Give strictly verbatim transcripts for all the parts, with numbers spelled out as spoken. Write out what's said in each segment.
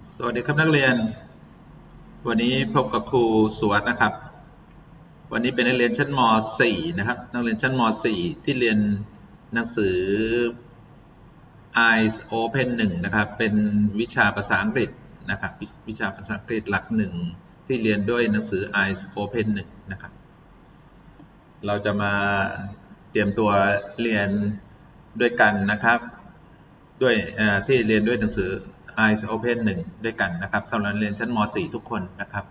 สวัสดีครับนักเรียนวันนี้พบกับครูสวัสดิ์นะครับวันนี้เป็นนักเรียนชั้นม .สี่ นะครับนักเรียนชั้นม .สี่ ที่เรียนหนังสือ Eyes Open หนึ่งนะครับเป็นวิชาภาษาอังกฤษนะครับวิชาภาษาอังกฤษหลักหนึ่งที่เรียนด้วยหนังสือ Eyes Open หนึ่งนะครับเราจะมาเตรียมตัวเรียนด้วยกันนะครับด้วยที่เรียนด้วยหนังสือEyes Open หนึ่งด้วยกันนะครับสำหรับเรียนชั้นม .สี่ ทุกคนนะครับ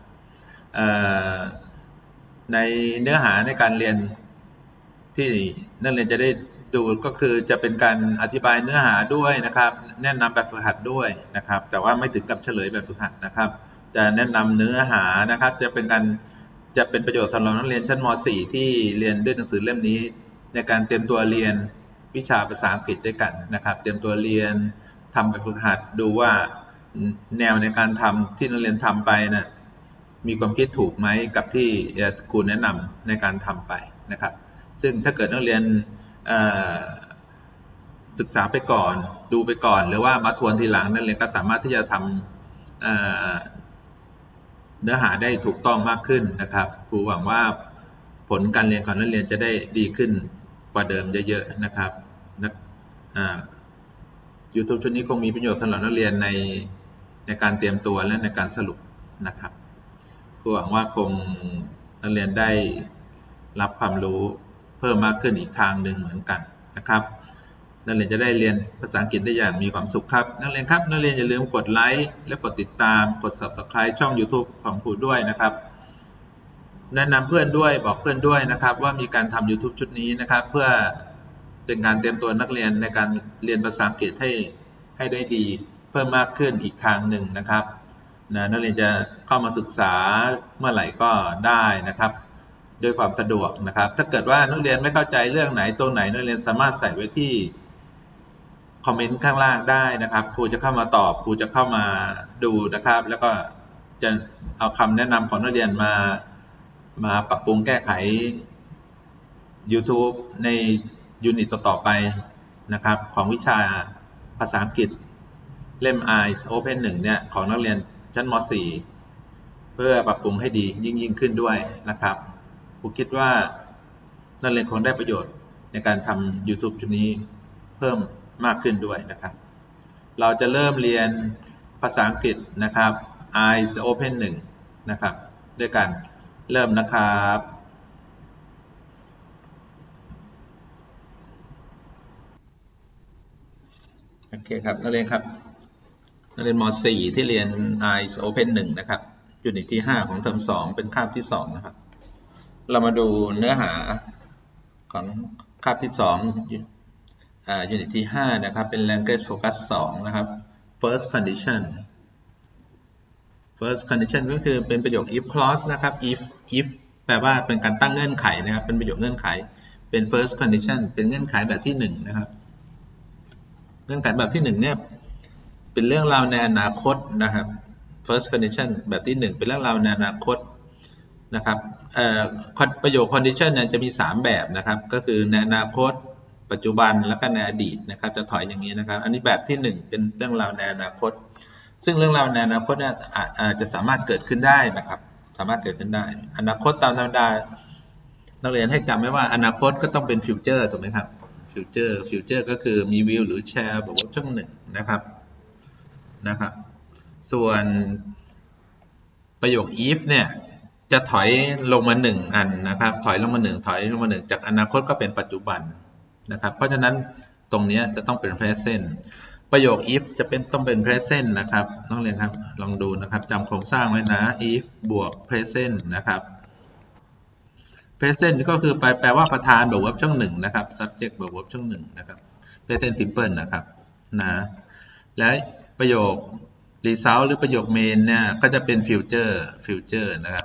ในเนื้อหาในการเรียนที่นักเรียนจะได้ดูก็คือจะเป็นการอธิบายเนื้อหาด้วยนะครับแนะนำแบบฝึกหัดด้วยนะครับแต่ว่าไม่ถึงกับเฉลยแบบฝึกหัดนะครับจะแนะนำเนื้อหานะครับจะเป็นการจะเป็นประโยชน์สำหรับนักเรียนชั้นม .สี่ ที่เรียนด้วยหนังสือเล่มนี้ในการเตรียมตัวเรียนวิชาภาษาอังกฤษด้วยกันนะครับเตรียมตัวเรียนทำแบบฝึกหัดดูว่าแนวในการทำที่นักเรียนทำไปนะมีความคิดถูกไหมกับที่ครูแนะนำในการทำไปนะครับซึ่งถ้าเกิดนักเรียนศึกษาไปก่อนดูไปก่อนหรือว่ามาทวนทีหลังนักเรียนก็สามารถที่จะทำเนื้อหาได้ถูกต้องมากขึ้นนะครับครูหวังว่าผลการเรียนของนักเรียนจะได้ดีขึ้นกว่าเดิมเยอะๆนะครับยูทูบชุดนี้คงมีประโยชน์สำหรับนักเรียนในในการเตรียมตัวและในการสรุปนะครับครูหวังว่าคงนักเรียนได้รับความรู้เพิ่มมากขึ้นอีกทางหนึ่งเหมือนกันนะครับนักเรียนจะได้เรียนภาษาอังกฤษได้อย่างมีความสุขครับนักเรียนครับนักเรียนอย่าลืมกดไลค์และกดติดตามกด ซับสไครบ์ ช่อง ยูทูบ ของครูด้วยนะครับแนะนำเพื่อนด้วยบอกเพื่อนด้วยนะครับว่ามีการทำ ยูทูบ ชุดนี้นะครับเพื่อเป็นการเตรียมตัวนักเรียนในการเรียนภาษาอังกฤษให้ให้ได้ดีเพิ่มมากขึ้นอีกทางหนึ่งนะครับนะนักเรียนจะเข้ามาศึกษาเมื่อไหร่ก็ได้นะครับด้วยความสะดวกนะครับถ้าเกิดว่านักเรียนไม่เข้าใจเรื่องไหนตรงไหนนักเรียนสามารถใส่ไว้ที่คอมเมนต์ข้างล่างได้นะครับครูจะเข้ามาตอบครูจะเข้ามาดูนะครับแล้วก็จะเอาคำแนะนำของนักเรียนมามาปรับปรุงแก้ไข ยูทูบ ในยูนิตต่อๆไปนะครับของวิชาภาษาอังกฤษเล่ม Eyes Open หนึ่งเนี่ยของนักเรียนชั้นม .สี่ เพื่อปรับปรุงให้ดียิ่งยิ่งขึ้นด้วยนะครับผมคิดว่านักเรียนคงได้ประโยชน์ในการทำ ยูทูบ ชุดนี้เพิ่มมากขึ้นด้วยนะครับเราจะเริ่มเรียนภาษาอังกฤษนะครับ Eyes Open หนึ่งนะครับด้วยกันเริ่มนะครับโอเคครับนักเรียนครับนักเรียนม .สี่ ที่เรียน Eyes Open หนึ่งนะครับยูนิตที่ห้าของเทอมสองเป็นคาบที่สองนะครับเรามาดูเนื้อหาของคาบที่สองอ่ายูนิตที่ห้านะครับเป็น Language Focus สองนะครับ First Condition First Condition ก็คือเป็นประโยค if clause นะครับ if if แปลว่าเป็นการตั้งเงื่อนไขนะครับเป็นประโยคเงื่อนไขเป็น First Condition เป็นเงื่อนไขแบบที่หนึ่งนะครับเงื่อนไขแบบที่หนึ่งเนี่ยเป็นเรื่องราวในอนาคตนะครับ First Condition แบบที่หนึ่งเป็นเรื่องราวในอนาคตนะครับประโยค condition เนี่ยจะมีสามแบบนะครับก็คือในอนาคตปัจจุบันแล้วก็ในอดีตนะครับจะถอยอย่างนี้นะครับอันนี้แบบที่หนึ่งเป็นเรื่องราวในอนาคตซึ่งเรื่องราวในอนาคตเนี่ยอาจจะสามารถเกิดขึ้นได้นะครับสามารถเกิดขึ้นได้อนาคตตามธรรมดานักเรียนให้จำไว้ว่าอนาคตก็ต้องเป็น future ถูกไหมครับ future future ก็คือมี will หรือ shall บอกว่าช่องหนึ่งนะครับนะครับส่วนประโยค if เนี่ยจะถอยลงมาหนึ่งอันนะครับถอยลงมาหนึ่งถอยลงมาหนึ่งจากอนาคตก็เป็นปัจจุบันนะครับเพราะฉะนั้นตรงนี้จะต้องเป็น present ประโยค if จะเป็นต้องเป็น present นะครับต้องเรียนครับลองดูนะครับจำโครงสร้างไว้นะ if บวก present นะครับ present ก็คือแปลว่าประธานบวก verb ช่องหนึ่งนะครับ subject บวก verb ช่องหนึ่งนะครับ present simple นะครับนะและประโยค result หรือประโยค main เนี่ยก็จะเป็น future future นะครับ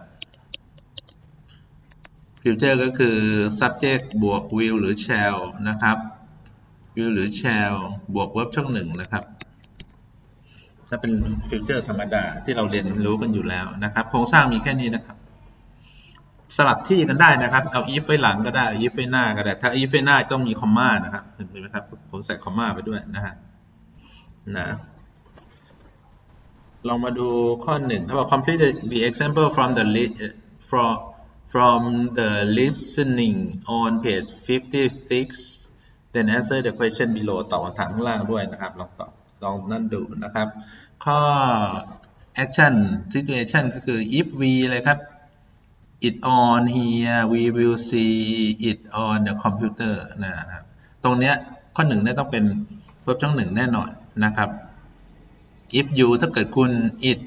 future ก็คือ subject บวก will หรือ shall นะครับ will หรือ shall บวก verb ช่องหนึ่งนะครับถ้าเป็น future ธรรมดาที่เราเรียนรู้กันอยู่แล้วนะครับโครงสร้างมีแค่นี้นะครับสลับที่กันได้นะครับเอา if ไว้หลังก็ได้ if ไว้หน้าก็ได้ถ้า if ไว้หน้าต้องมีคอมมานะครับเห็นไหมครับผมใส่คอมมาไปด้วยนะฮะนะลองมาดูข้อหนึ่งเขาบอก complete the, the example from the list from from the listening on page fifty-six then answer the question below ตอบคำถามข้างล่างด้วยนะครับลองตอบลองนั่นดูนะครับข้อ action situation ก็คือ if we เลยครับ it on here we will see it on the computer นะครับตรงเนี้ยข้อหนึ่งเนี่ยต้องเป็น verb ช่องหนึ่งแน่นอนนะครับ if you ถ้าเกิดคุณ it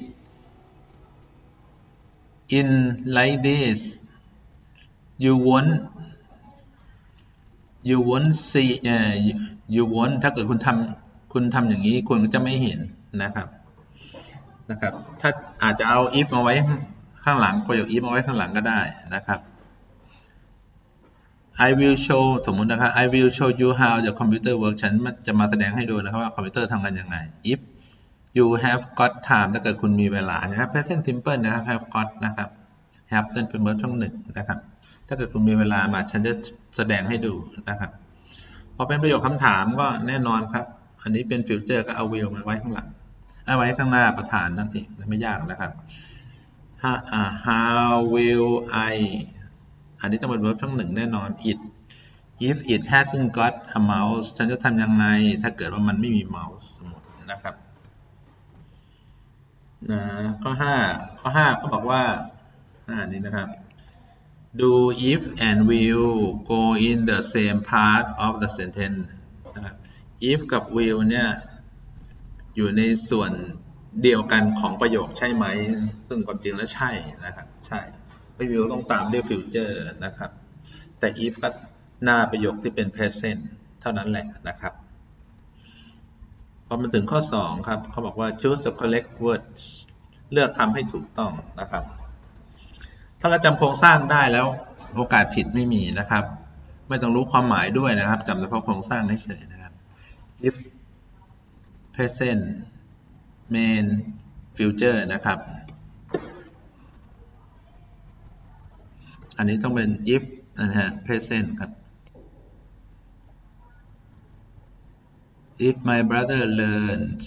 in like this you won't you won't see uh, you, you won't ถ้าเกิดคุณทำคุณทำอย่างนี้คุณก็จะไม่เห็นนะครับนะครับถ้าอาจจะเอา if มาไว้ข้างหลังประโยค if มาไว้ข้างหลังก็ได้นะครับ I will show สมมุตินะครับ I will show you how the computer works ฉันจะมาแสดงให้ดูนะครับว่าคอมพิวเตอร์ทำงานยังไง if you have got time ถ้าเกิดคุณมีเวลานะครับ present simple นะครับ have got นะครับ have เป็น verb ช่องหนึ่งนะครับถ้าเกิดคุณมีเวลามาฉันจะแสดงให้ดูนะครับพอเป็นประโยคคำถามก็แน่นอนครับอันนี้เป็น future ก็เอา will มาไว้ข้างหลังเอาไว้ข้างหน้าประธานนั่นเองไม่ยากนะครับ how will I อันนี้ต้องเป็น verb ช่องหนึ่งแน่นอน it if it hasn't got a mouse ฉันจะทำยังไงถ้าเกิดว่ามันไม่มี mouse สมมตินะครับนะข้อห้าข้อห้าเขาบอกว่าอันนี้นะครับdo if and will go in the same part of the sentence นะครับ if กับ will เนี่ยอยู่ในส่วนเดียวกันของประโยคใช่ไหมซึ่งความจริงแล้วใช่นะครับใช่ will ต้องตามด้วย future นะครับแต่ if ก็หน้าประโยคที่เป็น present เท่านั้นแหละนะครับพอมาถึงข้อสองครับเขาบอกว่า choose the correct words เลือกคำให้ถูกต้องนะครับถ้าเราจำโครงสร้างได้แล้วโอกาสผิดไม่มีนะครับไม่ต้องรู้ความหมายด้วยนะครับจำเฉพาะโครงสร้างเฉยๆนะครับ if present main future นะครับอันนี้ต้องเป็น if นะฮะ present ครับ if my brother learns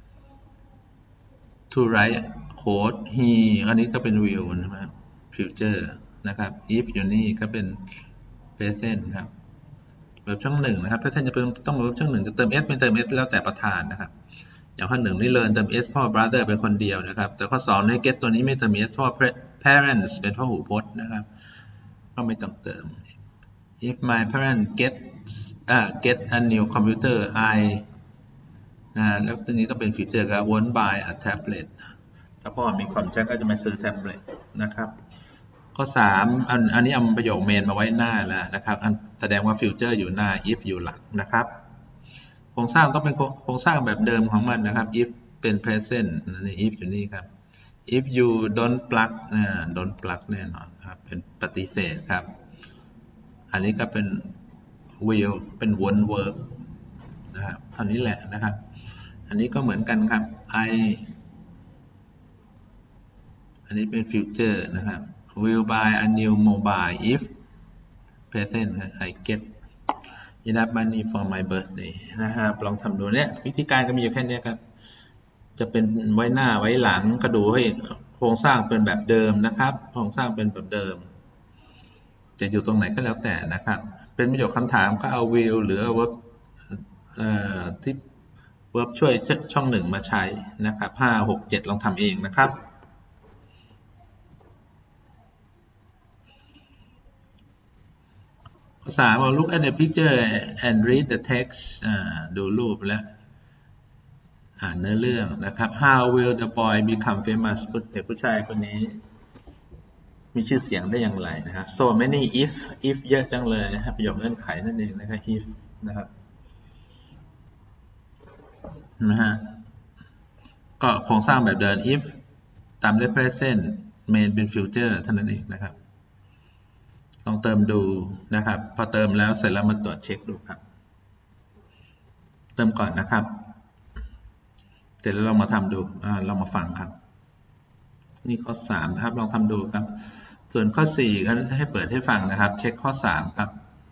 to write code he อันนี้ก็เป็น will นะครับ future นะครับ if อยู่นี่ก็เป็น present ครับแบบช่องหนึ่งนะครับ present จะเป็นต้องแบบช่องหนึ่งจะเติม s ไม่เติม s แล้วแต่ประธานนะครับอย่างข้อหนึ่งนี่ learn เติม s เพราะ brother เป็นคนเดียวนะครับแต่ข้อสองใน get ตัวนี้ไม่เติม s เพราะ parents เป็นพหูพจน์นะครับก็ไม่ต้องเติม if my parents get uh, get a new computer I นะแล้วตัวนี้ต้องเป็น future ก็ won't buy a tablet ถ้าพ่อมีความใช้ก็จะมาซื้อแท็บเล็ตนะครับข้อสามอันอันนี้เอาประโยคเมนมาไว้หน้าแล้วนะครับอันแสดงว่า future อยู่หน้า if อยู่หลังนะครับโครงสร้างต้องเป็นโครงสร้างแบบเดิมของมันนะครับ if เป็น present นี่ if อยู่นี่ครับ if you don't plug นะ don't plug แน่นอนครับเป็นปฏิเสธครับอันนี้ก็เป็น will เป็น won't work นะครับเท่านี้แหละนะครับอันนี้ก็เหมือนกันครับ I อันนี้เป็น future นะครับ will buy a new mobile if present I get enough money for my birthday นะครับลองทำดูเนี่ยวิธีการก็มีอยู่แค่นี้ครับจะเป็นไว้หน้าไว้หลังก็ดูให้โครงสร้างเป็นแบบเดิมนะครับโครงสร้างเป็นแบบเดิมจะอยู่ตรงไหนก็แล้วแต่นะครับเป็นประโยคคำถามก็เอา will หรือเอา verb ที่ verb ช่วยช่องหนึ่งมาใช้นะครับห้า หก เจ็ดลองทำเองนะครับข้อสาม look at the picture and read the text ดูรูปและอ่านเนื้อเรื่องนะครับ how will the boy become famous เด็กผู้ชายคนนี้มีชื่อเสียงได้อย่างไรนะครับ so many if if เยอะจังเลยนะครับประโยคเงื่อนไขนั่นเองนะครับ if นะครับนะฮะก็โครงสร้างแบบเดิม if ตามด้วย present main เป็น future เท่านั้นเองนะครับลองเติมดูนะครับพอเติมแล้วเสร็จแล้วมาตรวจเช็คดูครับเติมก่อนนะครับเสร็จแล้วเรามาทำดูอ่าเรามาฟังครับนี่ข้อสามนะครับลองทำดูครับส่วนข้อสี่เขาให้เปิดให้ฟังนะครับเช็คข้อสามครับ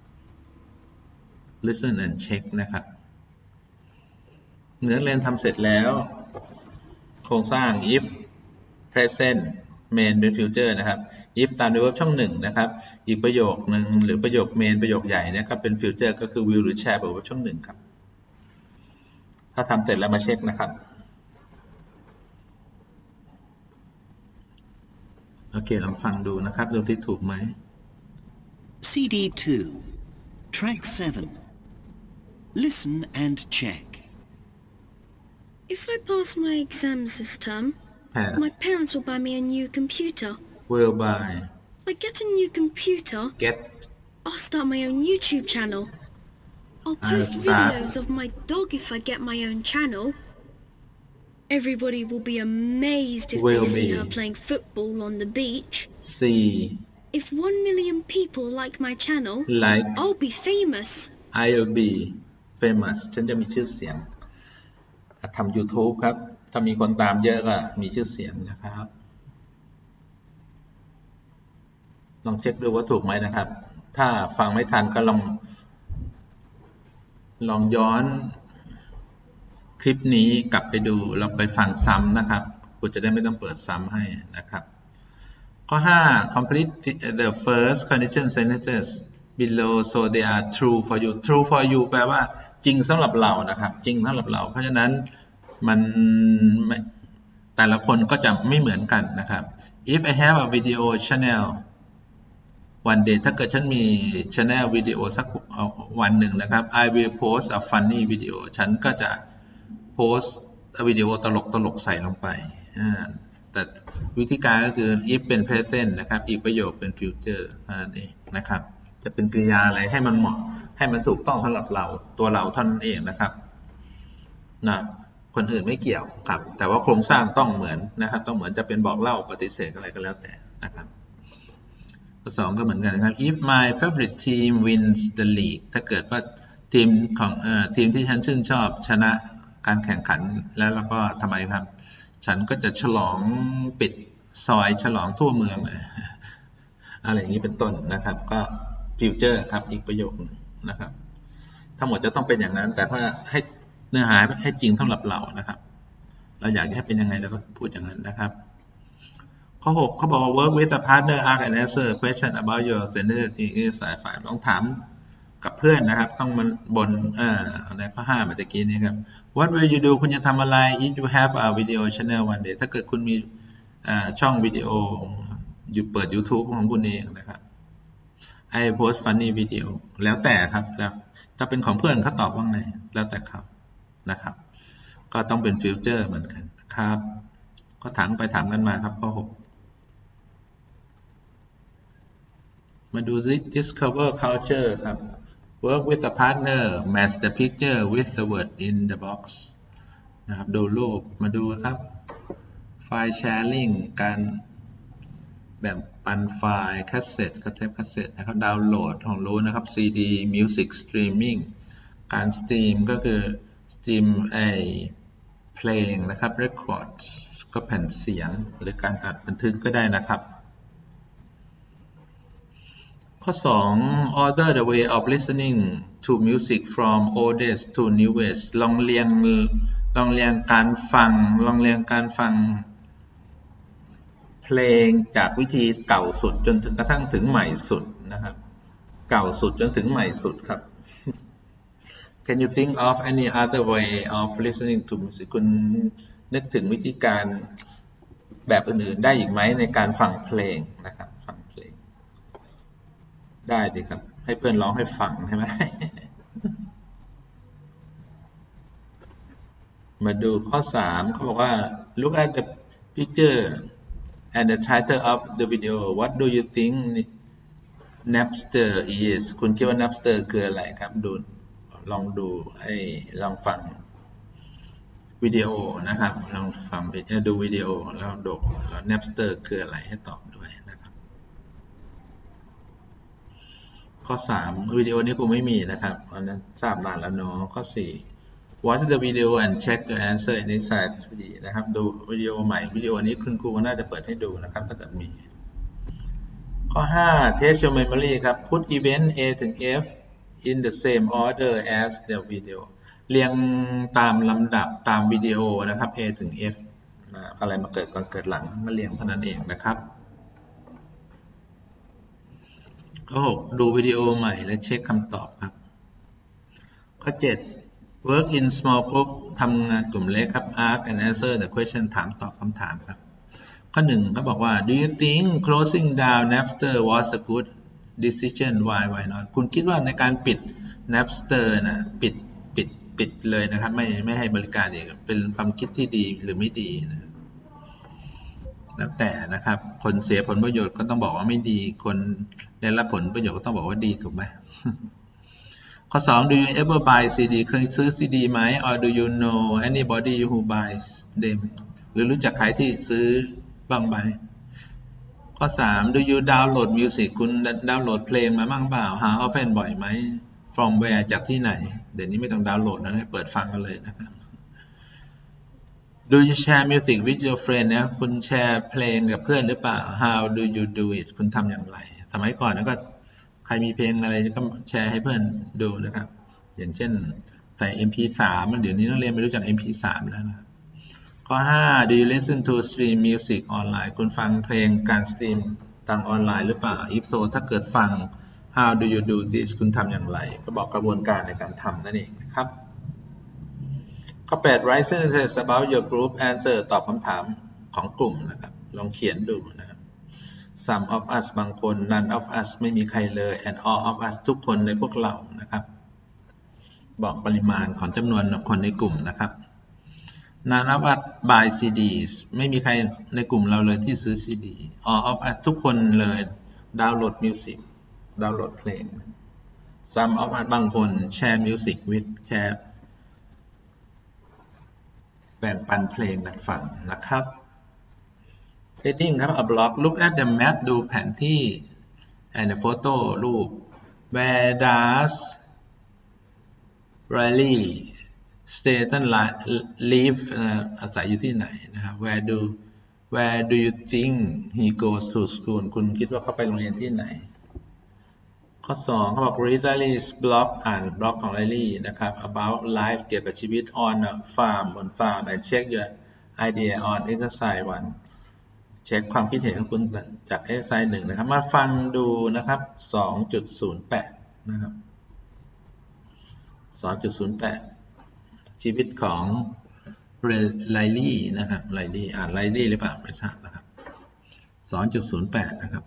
listen and check นะครับเนื้อเรียนทำเสร็จแล้วขครงสร้าง if present main เป็น future นะครับ if ตามด้วย verb ช่องหนึ่งนะครับอีกประโยคหนึ่งหรือประโยค main ประโยคใหญ่นะครับเป็น future ก็คือ will หรือ shall บวก verb ช่องหนึ่งครับถ้าทำเสร็จแล้วมาเช็คนะครับโอเคลองฟังดูนะครับดูที่ถูกไหมซี ดี two Track seven Listen and check If I pass my exams this term, Pass. my parents will buy me a new computer. will buy If I get a new computer, get I'll start my own YouTube channel. I'll I'll post start. videos of my dog if I get my own channel. Everybody will be amazed if Will they see be. her playing football on the beach. see If one million people like my channel, like I'll be famous. I'll be famous ฉันจะมีชื่อเสียงทำ YouTube ครับถ้ามีคนตามเยอะก็มีชื่อเสียงนะครับลองเช็คดูว่าถูกไหมนะครับถ้าฟังไม่ทันก็ลองลองย้อนคลิปนี้กลับไปดูเราไปฟังซ้ำนะครับคุณจะได้ไม่ต้องเปิดซ้ำให้นะครับข้อห้า complete the first condition sentences below so they are true for you true for you แปลว่าจริงสำหรับเรานะครับจริงสำหรับเราเพราะฉะนั้นมันแต่ละคนก็จะไม่เหมือนกันนะครับ if I have a video channel one day ถ้าเกิดฉันมี channel วิดีโอสักวันหนึ่งนะครับ I will post a funny video ฉันก็จะโพสต์วิดีโอตลกตลกใส่ลงไปแต่วิธีการก็คือ if เป็น present นะครับอีกประโยคเป็น future นั่นเองนะครับจะเป็นกริยาอะไรให้มันเหมาะให้มันถูกต้องสำหรับเราตัวเราเท่านั้นเองนะครับนะคนอื่นไม่เกี่ยวครับแต่ว่าโครงสร้างต้องเหมือนนะครับต้องเหมือนจะเป็นบอกเล่าปฏิเสธอะไรก็แล้วแต่นะครับข้อสองก็เหมือนกันนะครับ if my favorite team wins the league ถ้าเกิดว่าทีมของเอ่อทีมที่ฉันชื่นชอบชนะการแข่งขันแล้วแล้วก็ทำไมครับฉันก็จะฉลองปิดซอยฉลองทั่วเมืองอะไรอย่างนี้เป็นต้นนะครับก็ฟิวเจอร์ครับอีกประโยคนึงนะครับทั้งหมดจะต้องเป็นอย่างนั้นแต่ว่าให้เนื้อหาให้จริงสำหรับเรานะครับเราอยากให้เป็นยังไงเราก็พูดอย่างนั้นนะครับข้อหกเขาบอกว่า work with a partner ask and answer question about your sentence in สายฝ่ายต้องถามกับเพื่อนนะครับต้องมันบนอ่าในข้อห้าเมื่อกี้นี้ครับ what will you do คุณจะทำอะไร if you have a video channel one day ถ้าเกิดคุณมีช่องวิดีโออยู่เปิด YouTube ของคุณเองนะครับ I post funny video แล้วแต่ครับแล้วถ้าเป็นของเพื่อนเขาตอบว่าไงแล้วแต่เขานะครับก็ต้องเป็นฟิวเจอร์เหมือนกันครับก็ถามไปถามกันมาครับข้อหกมาดูซิ discover culture ครับ work with a partner match the picture with the word in the box นะครับดูรูปมาดูครับไฟล์ sharing การแบ่งปันไฟล์แคสเซ็ตกับเทปแคสเซ็ตนะครับดาวน์โหลดของรู้นะครับ ซี ดี Music Streaming การสตรีมก็คือสตรีมไอเพลงนะครับ Record ก็แผ่นเสียงหรือการอัดบันทึกก็ได้นะครับข้อสอง order the way of listening to music from oldest to newest ลองเรียงลองเรียงการฟังลองเรียงการฟังเพลงจากวิธีเก่าสุดจนถึงกระทั่งถึงใหม่สุดนะครับเก่าสุดจนถึงใหม่สุดครับ Can you think of any other way of listening to music คุณนึกถึงวิธีการแบบอื่นๆได้อีกไหมในการฟังเพลงนะครับฟังเพลงได้ดีครับให้เพื่อนร้องให้ฟังใช่ไหม มาดูข้อสามเขาบอกว่า look at the picture and the title of the video what do you think Napster is คุณคิดว่า Napster คืออะไรครับดูลองดูไอ้ลองฟังวิดีโอนะครับลองฟังดูวิดีโอแล้วดู Napster คืออะไรให้ตอบด้วยนะครับข้อสามวิดีโอนี้กูไม่มีนะครับอันนั้นทราบนานแล้วเนาะข้อสี่ watch the video and check the answer inside นะครับดูวิดีโอใหม่วิดีโอนี้คุณครูก็น่าจะเปิดให้ดูนะครับถ้าเกิดมีข้อห้า test your memory ครับ put event A ถึง F in the same order as the video เรียงตามลำดับตามวิดีโอนะครับ A ถึง F อะไรมาเกิดก่อนเกิดหลังมาเรียงเท่านั้นเองนะครับข้อหกดูวิดีโอใหม่และเช็คคำตอบครับข้อเจ็ด work in small group ทำงานกลุ่มเล็กครับ ask and answer the question ถามตอบคำถามครับข้อหนึ่งเขาบอกว่า do you think closing down Napster was a good decision why why not คุณคิดว่าในการปิด Napster นะปิดปิดปิดเลยนะครับไม่ไม่ให้บริการอีกเป็นความคิดที่ดีหรือไม่ดีนะแล้วแต่นะครับคนเสียผลประโยชน์ก็ต้องบอกว่าไม่ดีคนได้รับผลประโยชน์ก็ต้องบอกว่าดีถูกไหม ข้อสอง do you ever buy ซี ดี เคยซื้อ ซี ดี ไหม or do you know anybody who buys them หรือรู้จักใครที่ซื้อบ้างไหมข้อสาม do you download music คุณดาวน์โหลดเพลงมาบ้างเปล่า how often บ่อยไหม from where จากที่ไหนเดี๋ยวนี้ไม่ต้องดาวน์โหลดนะเปิดฟังกันเลยนะครับ do you share music with your friend นะคุณแชร์เพลงกับเพื่อนหรือเปล่า how do you do it คุณทำอย่างไรสมัยก่อนนะก็ใครมีเพลงอะไรก็แชร์ให้เพื่อนดูนะครับอย่างเช่นใส่ เอ็ม พี สาม เดี๋ยวนี้นักเรียนไม่รู้จัก เอ็ม พี สาม แล้วนะข้อห้า do you listen to stream music online คุณฟังเพลงการสตรีมทางออนไลน์หรือเปล่า if so ถ้าเกิดฟัง how do you do this คุณทำอย่างไรก็บอกกระบวนการในการทำนั่นเองนะครับข้อแปด write sentences about your group answer ตอบคำถามของกลุ่มนะครับลองเขียนดูนะครับ some of us บางคน none of us ไม่มีใครเลย and all of us ทุกคนในพวกเรานะครับบอกปริมาณของจำนวนคนในกลุ่มนะครับ none of us buy ซี ดี ไม่มีใครในกลุ่มเราเลยที่ซื้อ ซี ดี all of us ทุกคนเลยดาวน์โหลดมิวสิกดาวน์โหลดเพลง some of us บางคน share music with แชร์แบ่งปันเพลงกันฟังนะครับ heading ครับ a blog look at the map ดูแผนที่ and the photo รูป where does Riley Staten live อาศัยอยู่ที่ไหนนะครับ where do where do you think he goes to school คุณคิดว่าเขาไปโรงเรียนที่ไหนข้อสองเขาบอก read Riley's blog อ่านบล็อกของ Riley นะครับ about life เกี่ยวกับชีวิต on a farm บนฟาร์ม and check your idea on exercise one เช็คความคิดเห็นของคุณจาก exercise หนึ่งนะครับมาฟังดูนะครับ สองจุดศูนย์แปด นะครับ สองจุดศูนย์แปด ชีวิตของไลลี่นะครับไลลี่อ่านไลลี่หรือเปล่าไม่ทราบนะครับ สองจุดศูนย์แปด นะครับ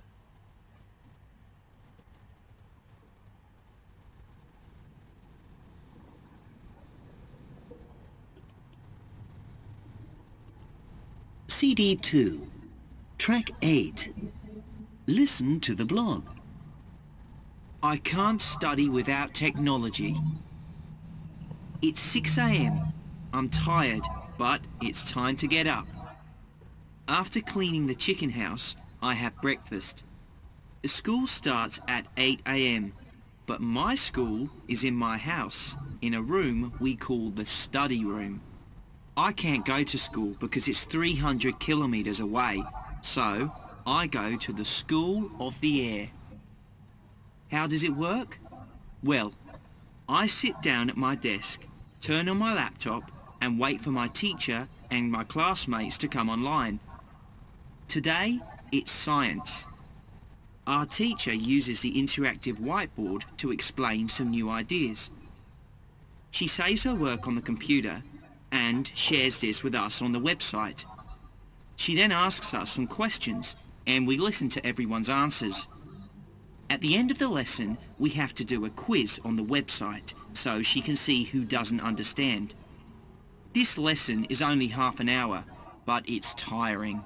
ซี ดี two, Track eight. Listen to the blog. I can't study without technology. It's six a m I'm tired, but it's time to get up. After cleaning the chicken house, I have breakfast. School starts at eight a m, but my school is in my house, in a room we call the study room. I can't go to school because it's three hundred kilometres away, so I go to the School of the Air. How does it work? Well, I sit down at my desk, turn on my laptop and wait for my teacher and my classmates to come online. Today, it's science. Our teacher uses the interactive whiteboard to explain some new ideas. She saves her work on the computer and shares this with us on the website. She then asks us some questions and we listen to everyone's answers. At the end of the lesson, we have to do a quiz on the website so she can see who doesn't understand. This lesson is only half an hour, but it's tiring.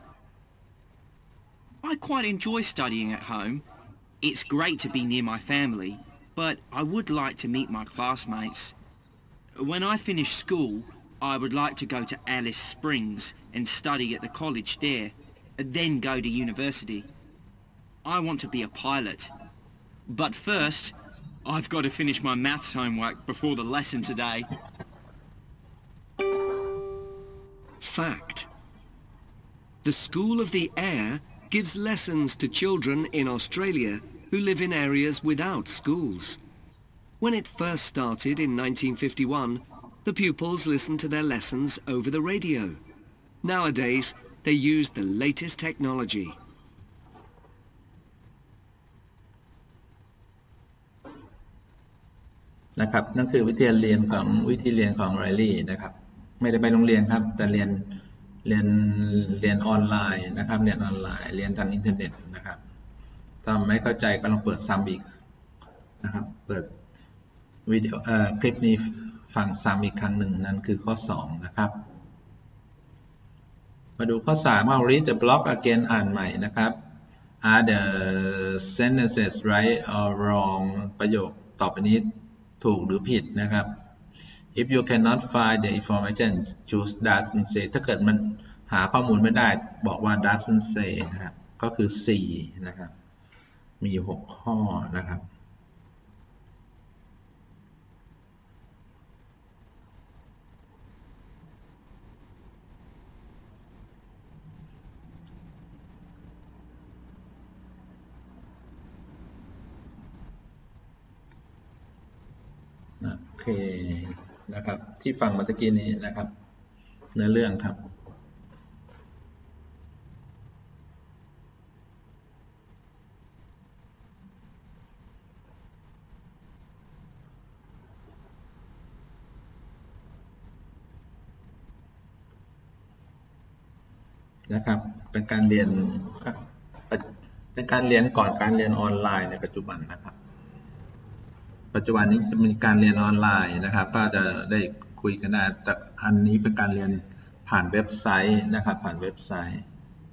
I quite enjoy studying at home. It's great to be near my family, but I would like to meet my classmates. When I finish school, I would like to go to Alice Springs and study at the college there, and then go to university. I want to be a pilot. But first, I've got to finish my maths homework before the lesson today. Fact. The School of the Air gives lessons to children in Australia who live in areas without schools. When it first started in nineteen fifty-one, the pupils listened to their lessons over the radio. Nowadays, they use the latest technology. นะครับนั่นคือวิธีเรียนของวิธีเรียนของไรลี่นะครับไม่ได้ไปโรงเรียนครับแต่เรียนเรียนเรียนออนไลน์นะครับเรียนออนไลน์เรียนทางอินเทอร์เน็ตนะครับถ้าไม่เข้าใจก็ลองเปิดซ้ำอีกนะครับเปิดวิดีโอเอ่อคลิปนี้ฟังซ้ำอีกครั้งหนึ่งนั่นคือข้อสองนะครับมาดูข้อสามเอา read the block again อ่านใหม่นะครับ are the sentences right or wrong ประโยคต่อไปนี้ถูกหรือผิดนะครับ if you cannot find the information choose doesn't say ถ้าเกิดมันหาข้อมูลไม่ได้บอกว่า doesn't say นะครับก็คือสี่นะครับมีอยู่หกข้อนะครับโอเคนะครับที่ฟังมาตะกี้นี้นะครับเนื้อเรื่องครับนะครับเป็นการเรียนเป็นการเรียนก่อนการเรียนออนไลน์ในปัจจุบันนะครับปัจจุบันนี้จะมีการเรียนออนไลน์นะครับก็จะได้คุยกันได้แต่อันนี้เป็นการเรียนผ่านเว็บไซต์นะครับผ่านเว็บไซต์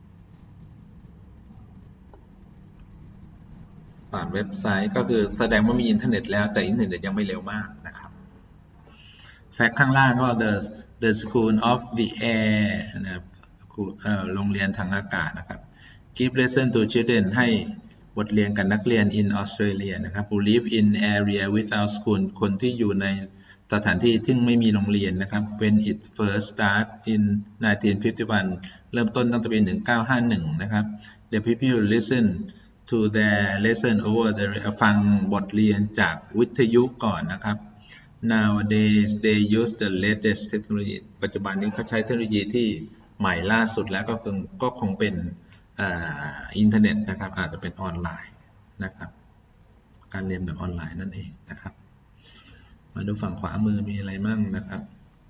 ผ่านเว็บไซต์ก็คือแสดงว่ามีอินเทอร์เน็ตแล้วแต่อินเทอร์เน็ตยังไม่เร็วมากนะครับแฟกต์ข้างล่างก็ the the school of the air นะครับโรงเรียนทางอากาศนะครับ give lesson to children ให้บทเรียนกับนักเรียน in Australia นะครับ who live in area without school คนที่อยู่ในสถานที่ที่ไม่มีโรงเรียนนะครับ when it first start in nineteen fifty-one เริ่มต้นตั้งแต่ปีหนึ่งเก้าห้าหนึ่งนะครับ the people listen to their lesson over the ฟังบทเรียนจากวิทยุก่อนนะครับ nowadays they use the latest technology ปัจจุบันนี้เขาใช้เทคโนโลยีที่ใหม่ล่าสุดแล้วก็คงก็คงเป็นอินเทอร์เน็ตนะครับอาจจะเป็นออนไลน์นะครับการเรียนแบบออนไลน์นั่นเองนะครับมาดูฝั่งขวามือมีอะไรมั่งนะครับ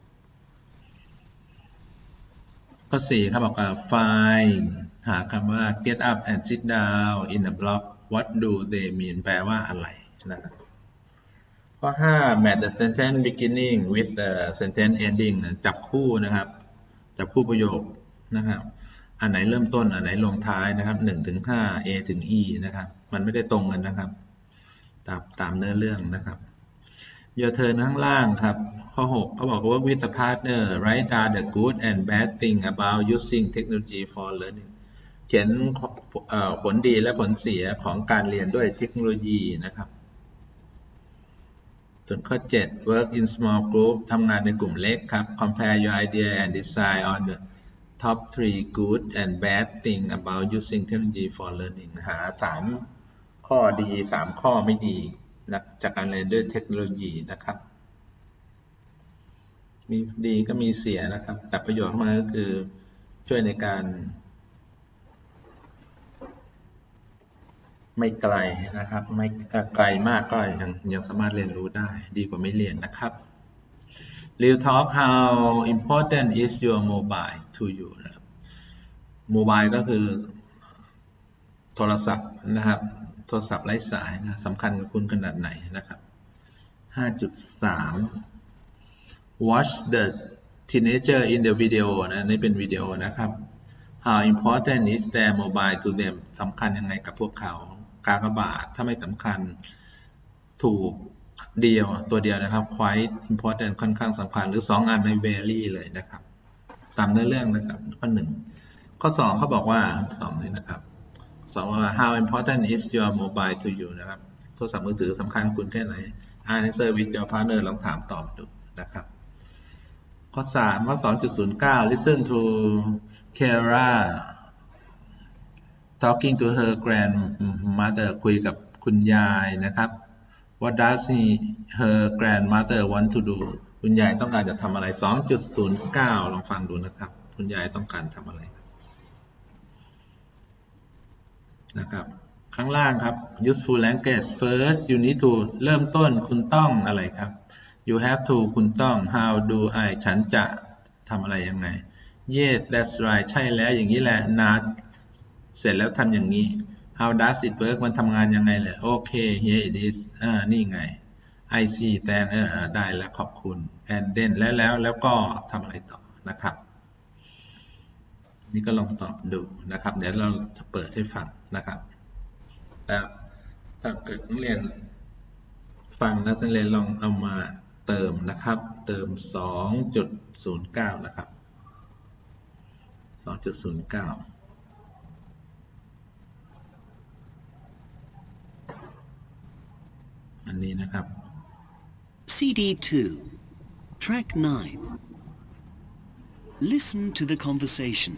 ข้อสี่ครับบอกว่า find หาคำว่า get up and sit down in a block what do they mean แปลว่าอะไรนะครับข้อห้า match the sentence beginning with the sentence ending จับคู่นะครับจับคู่ประโยคนะครับอันไหนเริ่มต้นอันไหนลงท้ายนะครับหนึ่งถึงห้า A ถึง E นะครับมันไม่ได้ตรงกันนะครับตามตามเนื้อเรื่องนะครับYour turn ข้างล่างครับข้อหกเขาบอกว่า with the partner write down the good and bad thing about using technology for learning เขียนผลดีและผลเสียของการเรียนด้วยเทคโนโลยีนะครับส่วนข้อเจ็ด work in small group ทำงานในกลุ่มเล็กครับ compare your idea and decide on the top three good and bad thing about using technology for learning หาสามข้อดีสามข้อไม่ดีจากการเรียนด้วยเทคโนโลยีนะครับมีดีก็มีเสียนะครับแต่ประโยชน์มาก็คือช่วยในการไม่ไกลนะครับไม่ไกลมากก็ยังยังสามารถเรียนรู้ได้ดีกว่าไม่เรียนนะครับ Real talk how important is your mobile to you นะครับ mobile ก็คือโทรศัพท์นะครับโทรศัพท์ไร้สายนะสำคัญกับคุณขนาดไหนนะครับ ห้าจุดสาม Watch the teenager in the video นะนี่เป็นวิดีโอนะครับ How important is their mobile to them สำคัญยังไงกับพวกเขากากบาทถ้าไม่สำคัญถูกเดียวตัวเดียวนะครับ Quite important ค่อนข้างสำคัญหรือสองอันใน very เลยนะครับตามเนื้อเรื่องนะครับข้อหนึ่งข้อสองเขาบอกว่าสองนี้นะครับสองว่า how important is your mobile to you นะครับโทรศัพท์มือถือสำคัญกับคุณแค่ไหน answer with your partner ลองถามตอบดูนะครับข้อสามข้อ สองจุดศูนย์เก้า listen to Kara talking to her grandmother คุยกับคุณยายนะครับ what does he, her grandmother want to do คุณยายต้องการจะทำอะไร สองจุดศูนย์เก้า ลองฟังดูนะครับคุณยายต้องการทำอะไรนะครับข้างล่างครับ useful language first you need to เริ่มต้นคุณต้องอะไรครับ you have to คุณต้อง how do I ฉันจะทำอะไรยังไง yes that's right ใช่แล้วอย่างนี้แหละ not เสร็จแล้วทำอย่างนี้ how does it work มันทำงานยังไงเลยโอเค here it is อ่านี่ไง I see แต่เออได้แล้วขอบคุณ and then แล้วแล้วแล้วก็ทำอะไรต่อนะครับนี่ก็ลองตอบดูนะครับเดี๋ยวเราจะเปิดให้ฟังนะครับแล้วถ้าเกิดนักเรียนฟังนักเรียนลองเอามาเติมนะครับเติม สองจุดศูนย์เก้า นะครับ สองจุดศูนย์เก้า อันนี้นะครับซี ดี two, Track nine. Listen to the conversation.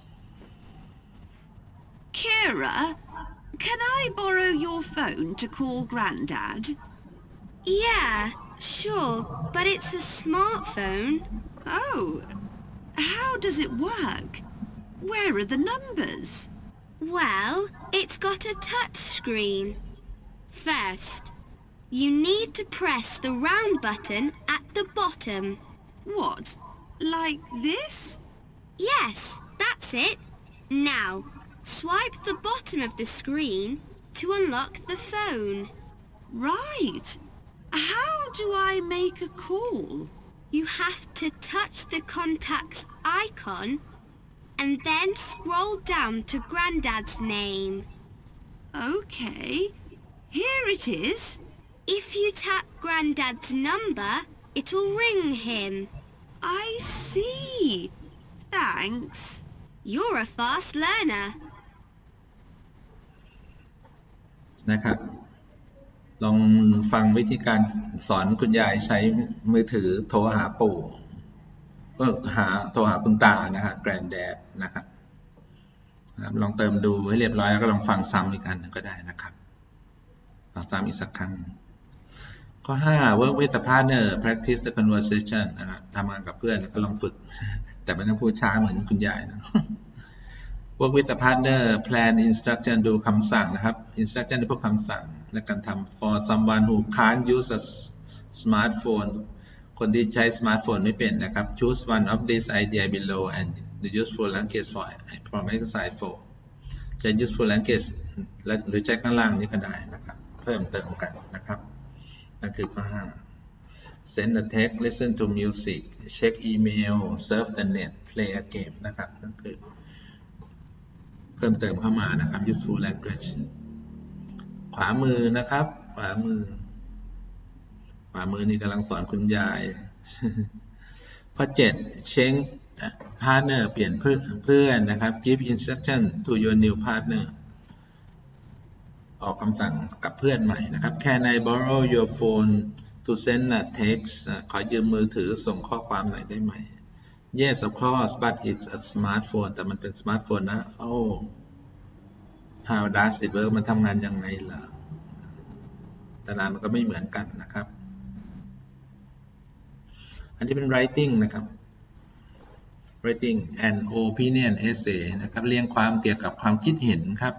Kira, can I borrow your phone to call Grandad? Yeah, sure, but it's a smartphone. Oh, how does it work? Where are the numbers? Well, it's got a touch screen. First, you need to press the round button at the bottom. What, like this? Yes, that's it. Now, swipe the bottom of the screen to unlock the phone. Right. How do I make a call? You have to touch the contacts icon and then scroll down to Grandad's name. Okay, here it is. If you tap Grandad's number, it'll ring him. I see. Thanks. You're a fast learner. นะครับลองฟังวิธีการสอนคุณยายใช้มือถือโทรหาปู่เออหาโทรหาคุณตานะฮะ Granddad นะครับลองเติมดูให้เรียบร้อยแล้วก็ลองฟังซ้ำอีกอันก็ได้นะครับฟังซ้ำอีกสักครั้งข้อห้า work with a partner practice the conversation นะครับทำงานกับเพื่อนแล้วก็ลองฝึกแต่ไม่ต้องพูดช้าเหมือนคุณยายนะ work with a partner plan instruction ดูคำสั่งนะครับ instruction คือพวกคำสั่งและการทำ for someone who can't use a smartphone คนที่ใช้สมาร์ทโฟนไม่เป็นนะครับ choose one of these idea below and the useful language for from exercise four จะ useful language หรือใช้ข้างล่างนี้ก็ได้นะครับเพิ่มเติมกันนะครับนั่นคือข้อห้า send a text listen to music check email surf the net play a game นะครับนั่นคือเพิ่มเติมเข้ามานะครับ useful language ขวามือนะครับขวามือขวามือนี่กำลังสอนคุณยายข้อเจ็ด change partner เปลี่ยนเพื่อนนะครับ give instruction to your new partner ออกคำสั่งกับเพื่อนใหม่นะครับ Can I borrow your phone to send a text ขอยืมมือถือส่งข้อความหน่อยได้ไหม Yes of course but it's a smartphone แต่มันเป็นสมาร์ทโฟนนะ Oh How does it work มันทำงานยังไงล่ะแต่ละมันก็ไม่เหมือนกันนะครับอันนี้เป็น writing นะครับ writing an opinion essay นะครับเรียงความเกี่ยวกับความคิดเห็นครับ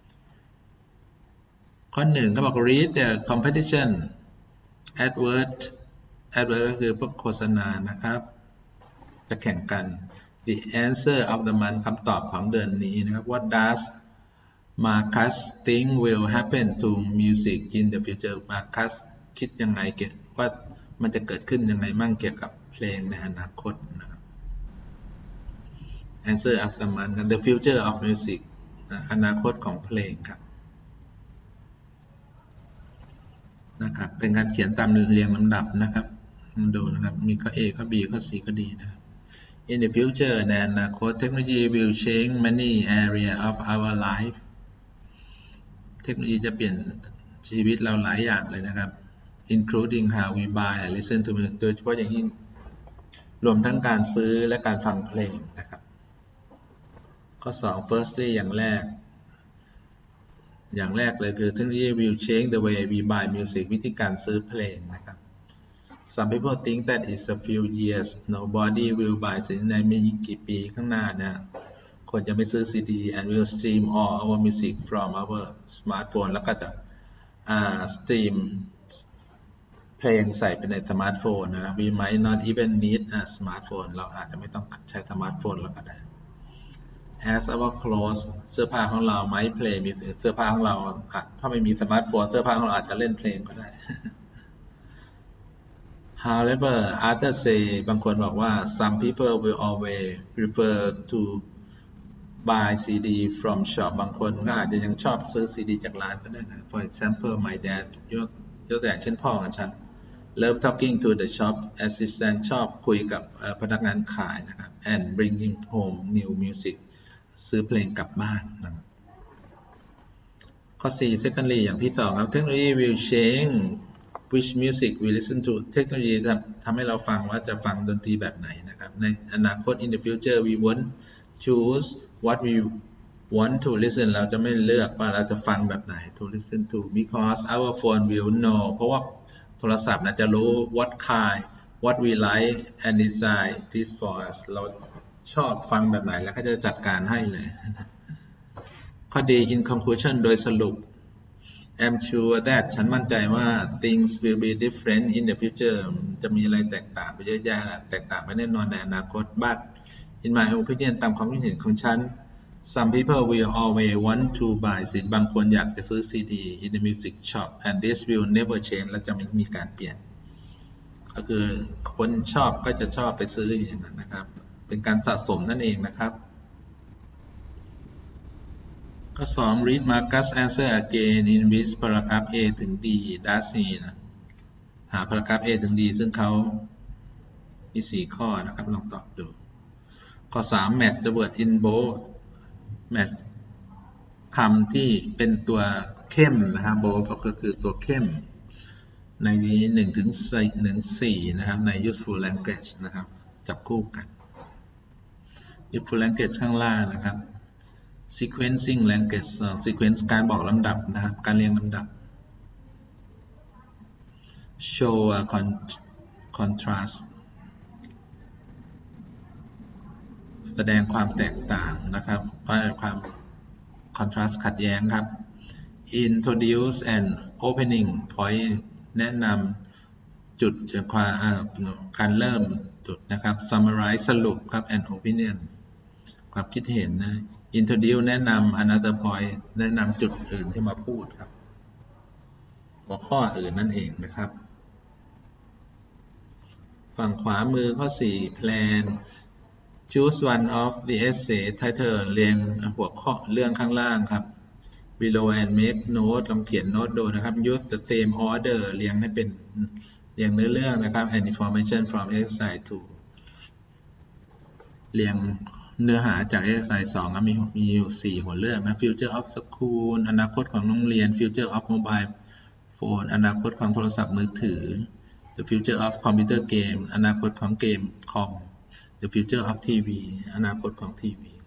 ข้อหนึ่งเขาบอก read the competition advert advert ก็คือพวกโฆษณานะครับจะแข่งกัน the answer of the month คำตอบของเดือนนี้นะครับ what does Marcus think will happen to music in the future Marcus คิดยังไงเกี่ยวว่ามันจะเกิดขึ้นยังไงมั่งเกี่ยวกับเพลงในอนาคตนะครับ answer of the month the future of music อนาคตของเพลงครับนะครับเป็นการเขียนตามเรียงลำดับนะครับดูนะครับมีข้อ A ข้อ B ข้อ C ข้อ D นะครับ in the future ในอนาคต technology will change many area of our life เทคโนโลยีจะเปลี่ยนชีวิตเราหลายอย่างเลยนะครับ including how we buy and listen to music โดยเฉพาะอย่างยิ่งรวมทั้งการซื้อและการฟังเพลงนะครับข้อสอง firstly อย่างแรกอย่างแรกเลยคือ technology will change the way we buy music วิธีการซื้อเพลงนะครับ Some people think that it's a few years nobody will buy ซี ดี ในไม่กี่ปีข้างหน้านะคนจะไม่ซื้อซีดี and will stream all our music from our smartphone แล้วก็จะอ่า stream เพลงใส่ไปในสมาร์ทโฟนนะ we might not even need a smartphone เราอาจจะไม่ต้องใช้สมาร์ทโฟนแล้วก็ได้ as our clothes เสื้อผ้าของเรา might play music เสื้อผ้าของเราถ้าไม่มีสมาร์ทโฟนเสื้อผ้าของเราอาจจะเล่นเพลงก็ได้ however others say บางคนบอกว่า some people will always prefer to buy ซี ดี from shop บางคนก็อาจจะยังชอบซื้อซีดีจากร้านก็ได้นะ for example my dad ยกยกตัวอย่างเช่นพ่อของฉัน love talking to the shop assistant ชอบคุยกับพนักงานขายนะครับ and bring him home new music ซื้อเพลงกลับบ้านนะครับข้อ สี่ secondly อย่างที่สองครับ technology will change which music we listen to เทคโนโลยีทำให้เราฟังว่าจะฟังดนตรีแบบไหนนะครับในอนาคต in the future we won't choose what we want to listen เราจะไม่เลือกว่าเราจะฟังแบบไหน to listen to because our phone will know เพราะว่าโทรศัพท์นะจะรู้ what kind what we like and decide this for us เราชอบฟังแบบไหนแล้วก็จะจัดการให้เลยข้อดี in conclusion โดยสรุปI'm sure that ฉันมั่นใจว่า things will be different in the future จะมีอะไรแตกต่างไปเยอะแยะแตกต่างไปแน่นอนในอนาคต but in my opinion ตามความคิดเห็นของฉัน some people will always want to buy ซี ดี บางคนอยากจะซื้อซีดี in the music shop and this will never change และจะไม่มีการเปลี่ยนก็คือคนชอบก็จะชอบไปซื้ออย่างนั้นนะครับเป็นการสะสมนั่นเองนะครับข้อสอง read Marcus answer again in which paragraph A ถึง D does he นะหา paragraph A ถึง D ซึ่งเขามีสี่ข้อนะครับลองตอบดูข้อสาม match the word in bold match คำที่เป็นตัวเข้มนะครับ bold ก็คือตัวเข้มในหนึ่งถึงสี่นะครับใน useful language นะครับจับคู่กัน useful language ข้างล่างนะครับ sequencing language sequence การบอกลำดับนะครับการเรียงลำดับ show a contrast แสดงความแตกต่างนะครับความ contrast ขัดแย้งครับ introduce and opening point แนะนำจุดการเริ่มจุดนะครับ summarize สรุปครับ and opinion ความคิดเห็นนะ introduce แนะนำ another point แนะนำจุดอื่นที่มาพูดครับหัวข้ออื่นนั่นเองนะครับฝั่งขวามือข้อสี่ plan choose one of the essay title เรียงหัวข้อเรื่องข้างล่างครับ below and make note ลองเขียนโน้ตดูนะครับ use the same order เรียงให้เป็นเรียงเนื้อเรื่องนะครับ and information from exercise two เรียงเนื้อหาจาก exercise สองมีมีอยู่สี่หัวเรื่องนะ future of school อนาคตของโรงเรียน future of mobile phone อนาคตของโทรศัพท์มือถือ the future of computer game อนาคตของเกมคอม the future of ที วี อนาคตของทีวี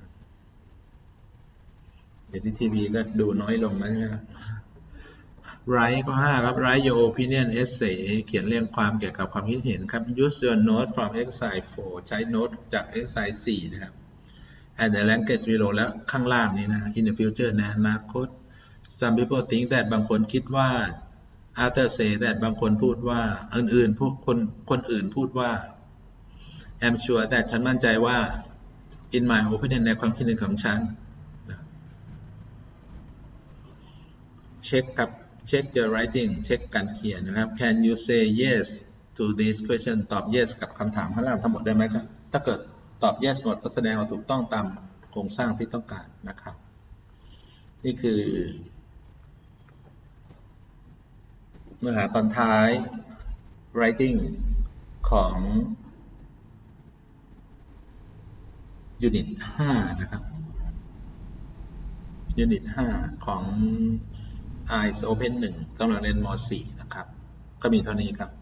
เดี๋ยวที่ทีวีก็ดูน้อยลงแล้วใช่ไหมครับ write ข้อห้าครับ write your opinion essay เขียนเรียงความเกี่ยวกับความคิดเห็นครับ use your note from exercise four ใช้โน้ตจาก exercise four นะครับ and the language below แล้วข้างล่างนี้นะ in the future ในอนาคต some people think that บางคนคิดว่า others say that บางคนพูดว่าอื่นๆพวกคนคนอื่นพูดว่า I'm sure that ฉันมั่นใจว่า in my opinion ในความคิดเห็นของฉันเช็คครับ check your writing เช็คการเขียนนะครับ can you say yes to this question ตอบ yes กับคำถามข้างล่างทั้งหมดได้ไหมครับถ้าเกิดตอบ yes หมดก็แสดงว่าถูกต้องตามโครงสร้างที่ต้องการนะครับนี่คือเนื้อหาตอนท้าย writing ของ unit ห้านะครับ unit ห้าของ Eyes Open หนึ่งกำลังเรียนม.สี่ นะครับก็มีเท่านี้ครับ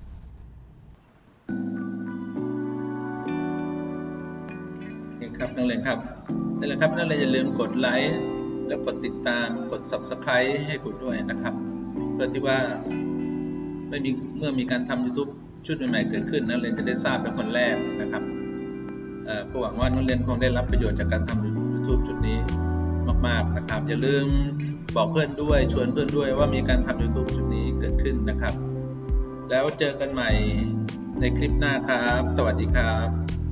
นี่ครับนักเรียนครับนั่นแหละครับนักเรียนอย่าลืมกดไลค์และกดติดตามกด Subscribe ให้คุณด้วยนะครับเพื่อที่ว่าไม่มีเมื่อมีการทำ YouTube ชุดใหม่ๆเกิดขึ้นนักเรียนจะได้ทราบเป็นคนแรกนะครับก็หวังว่านักเรียนคงได้รับประโยชน์จากการทำ YouTube ชุดนี้มากๆนะครับอย่าลืมบอกเพื่อนด้วยชวนเพื่อนด้วยว่ามีการทำ YouTube ชุดนี้เกิดขึ้นนะครับแล้วเจอกันใหม่ในคลิปหน้าครับสวัสดีครับ